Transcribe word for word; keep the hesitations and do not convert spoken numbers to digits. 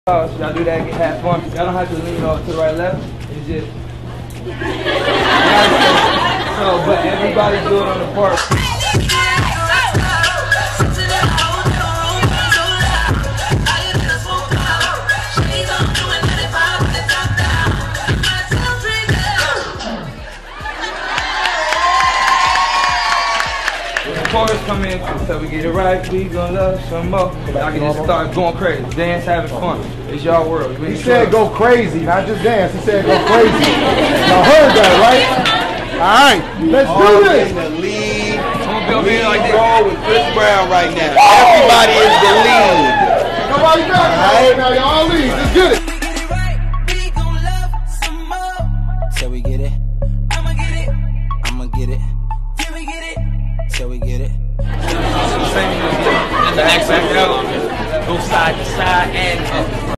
Y'all do that, get have fun. Y'all don't have to lean off to the right left. It's just so, but everybody do it on the part. Chorus come in until we get it right. We gonna love some more. Y'all can just start going crazy, dance, having fun. It's y'all world. He said go crazy, not just dance. He said go crazy. Y'all heard that, right? All right, let's do this. In the lead, lead like roll with Chris Brown right now. Everybody is the lead. Nobody got it. All right, now y'all